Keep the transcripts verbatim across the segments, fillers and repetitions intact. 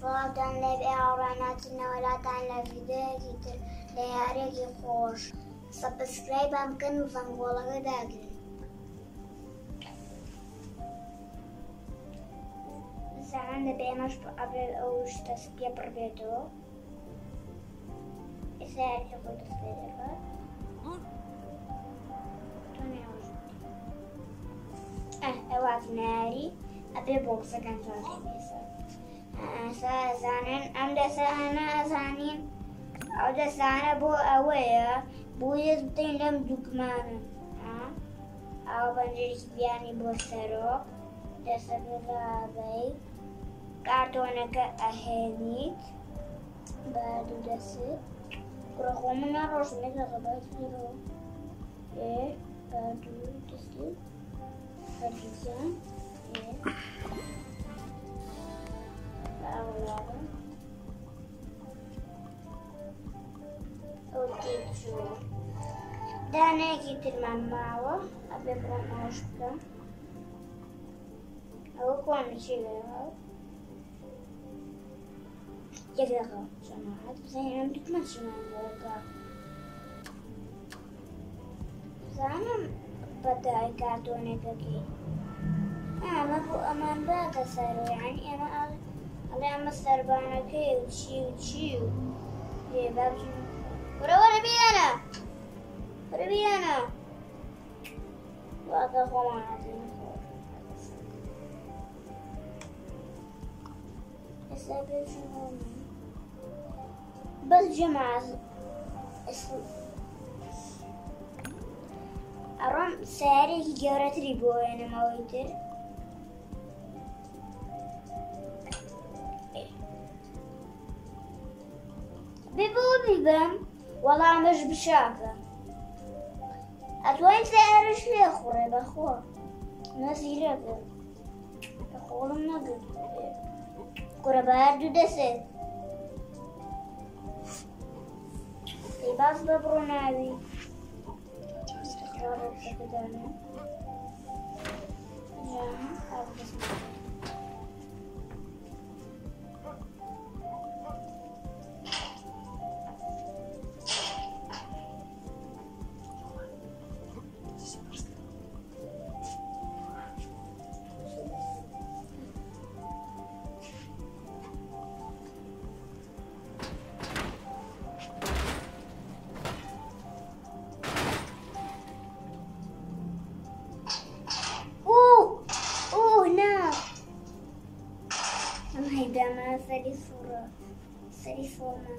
سڵاتان لەبێ هاوڕێناتنەوە لاتان لە ڤیدیۆیەکی تر لە یاریەکی خۆش. سەبسکرایبم بکەن و زەنگۆڵەکە داگرن. زان دەبێ ئێمەش ئەبێ ئەو شتە پێ بڕبێتەوە. ئێستا یاریەکە خۆی دەست پێ دەکات. ئەوات ناری ئەبێ بۆکسەکان چۆنێ بێسە. ئەسا ئەزانن ئەم دەسانە ئەزانین ئەو دەسانە بۆ ئەوەیە بۆ یەز بدەین لەم دووکمانە. ئەو بەنجێکی بیانی بۆ سەرۆک دەسەکە دابەی کارتۆنەکە ئەهێنیت بە دوو دەست کوڕەخۆ من ناڕۆژمێت لە غەبات زیرۆ ئێ بە دوو دەستی هەرگیزیان ئێ ئەوڵاوە ئەو تێچوو دانەیەکی ترمان ماوە ئەبێ بڕۆم ئەوەش بکەم. ئەوە کۆنە چی لێوە یەک دەقە جەماعەت بزانین ئەم دوکمە چیمان بۆکە. بزانم بەدای کارتۆنێکەکەی ئەمە بۆ ئەمان باتە سەرەوە یعنی ئێمە ئەڵێ ئەمە سەربانەکەی و چی و چی و پێ بابچین وەرە وەرە بیانە وەرە بیانە واتە خۆمان هاتین خۆر ئێستا بێژین بەس جەماعەت ئەڕۆم سیارێکی گەورەتری بۆ وێنمەوەی تر. بێ بۆ بیبم وەڵامەش بشاکە ئەتوانین سیارەش لێ خوڕێ بەخۆ نەزیرەکە خۆڵم نەگرت کوڕە بە هەردوو دەسێت پێی باس بە بڕۆ ناوی دانه دەمە سەری سوورە سەری سۆمە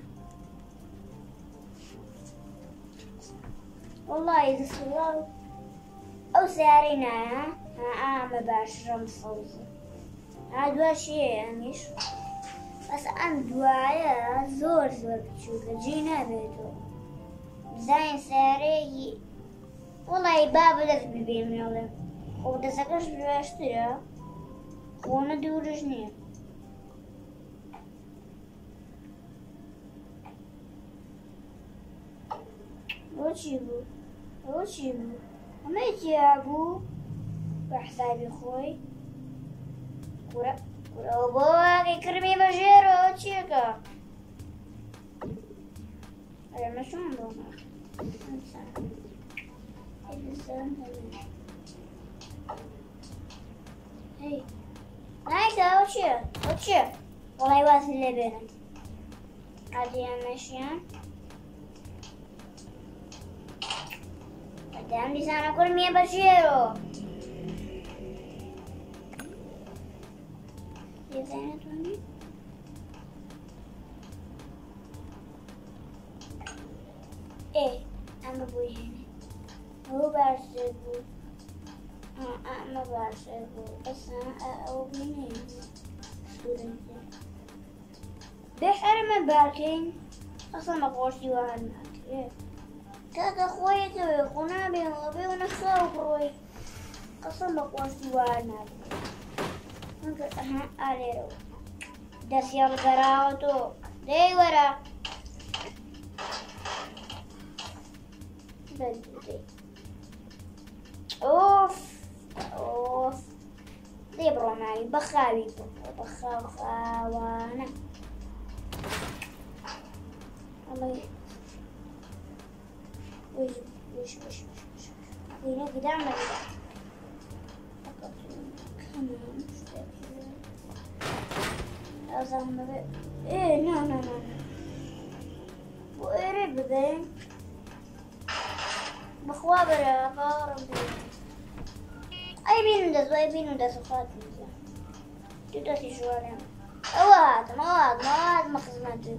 وەڵڵی دەسوڵا ئەو سیارەی نایە ئامە باشڕەم سەوزە ها دواشیە ئەمیش بەس ئەم دوایە زۆر زۆر بچووکە جێ نابێتەوە بزانین سیارەیەکی وەڵی با بەدەست ببێنێڵێ خۆ دەسەکەش باشترە خۆنە دوورش نییە. ئەوە چی بوو؟ ئەوە چی بوو؟ ئەمەی چیا بوو بە حسابی خۆی ئەوە بۆ واقعی کرمی بەژێرەوە چیەکە؟ ئەمە چۆن بۆ نایکە ئەوە چییە؟ ئەوە چییە؟ وەڵی واسی لێ بێنن عادیان نەشیان دەم دیسانە کوڕمیە بەژێرۆ دەزانێتوانی ئێ ئەمە بۆی هێنێ ئەوە باشتر بوو ئەمە باشتر بوو بەسە ئەوە بینێ بێحەرمە باکەین ئەسەمە خۆشی وان ناکرێت کاکە خۆیەکەوێ خۆ نابێنەوە بێ و نەخاو بڕۆی قەسەم بە خۆشی وان ناکرێت ئەها ئالێرەوە دەستی هەڵگەراوە تۆ دەی وەرە بەدوودەی ئۆف ئۆف دێ بڕۆ ناوی بەخاوی بڕۆ بەخاو خاوانە أما وش وش وش وش هنا كده عمل كمان أظن إيه لا لا لا وقرب بين بخوابر خارم أي بين ده زوي بين ده سخات نزا تدا تجوالهم أواد مواد مواد مخزمته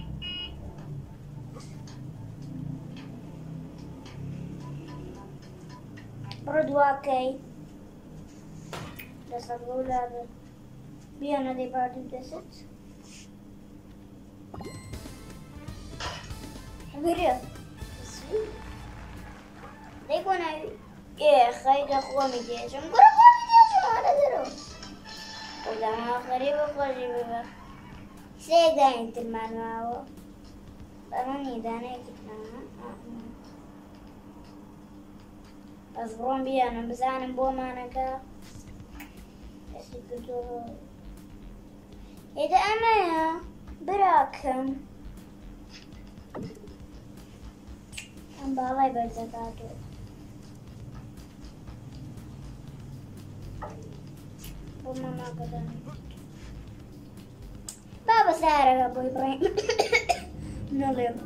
برد واقعي بس أقول هذا بيانا دي باردي بدست حبيريا دي كونا ايه خيد أخوة مجيشم قرأ أخوة مجيشم على ذرو ولا خريبة خريبة سيدا انت المعنى بانوني دانا كتنا أصبرون بيانا بس أنا بو مانكا إذا أنا براكم أم بالله برزقاتو وما ما قدر بابا سارة أبو إبراهيم نظيم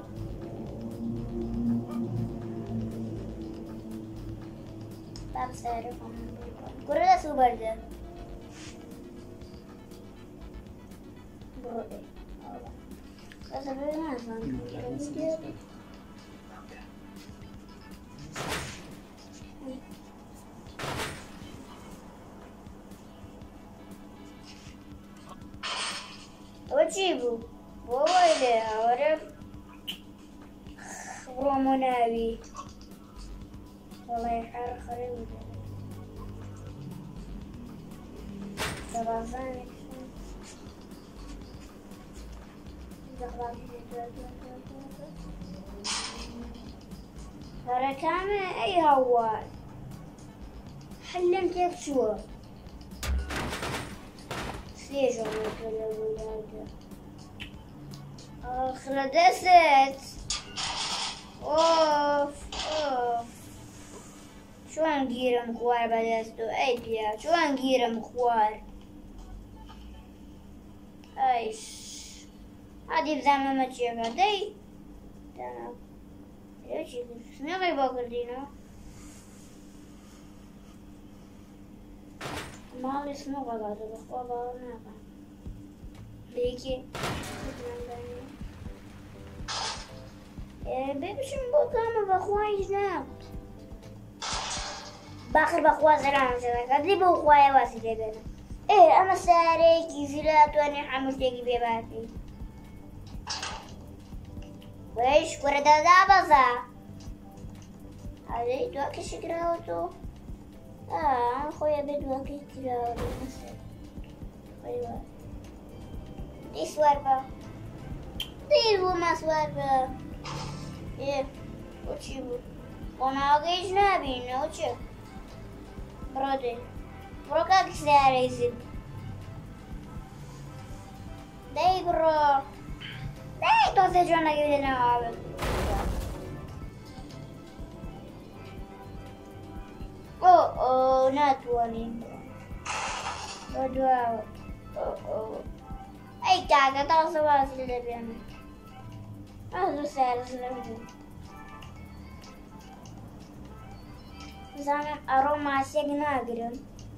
بابا سارة كورة سوبر ده برودي بس أبغى نافهم وجيبوا بويلة عرف روموناوي والله يحر خريب تبعزاني ترى كان اي هوال حلمت يكشوا سيجوا مثل الولاد اخر دست اوف اوف شو انقير مخوار بدستو اي بيا شو انقير مخوار ايش هادي بزعما ما تجيبها دي تمام ليش شنو غيبا كردينا ما لي اسمه غلط بخوا باورنا ليكي بيبشم بوكاما بخواي جناب باخر بخوا سلام سلام قد لي بخواي واسي لبنا ايه اما ساريكي زلات واني حملتيكي بيباتي ويش كرة دابزة هذي دواكي شكراوتو آه خويا بدواكي شكراوتو أيوة دي سواربا دي هو ما سواربا إيه وشيبو وانا أغيش نابين وشي برودي بروكا كسارة يزيد دي برو Dai, tu sei giorno che vede nove. Oh oh, not one. Oh wow. Oh oh. Ai caga, tá só assim de bem. Ah, do céu, isso não é. Zama aroma signa grim.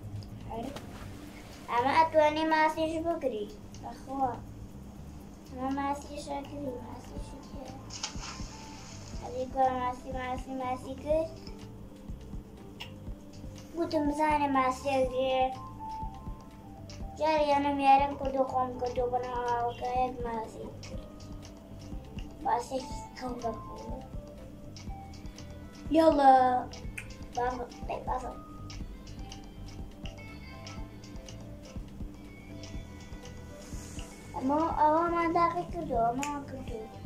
Ama atwani masih shukri. Akhwa. ما ماسي شكلي ماسي شكلي هذيك ماسي ماسي ماسي كر قلت مزاني ماسي غير جاري أنا ميارم كدو قوم كدو بنا وكايد ماسي ماسي كوكا يلا بابا بابا ما أول ما داخل كده ما كده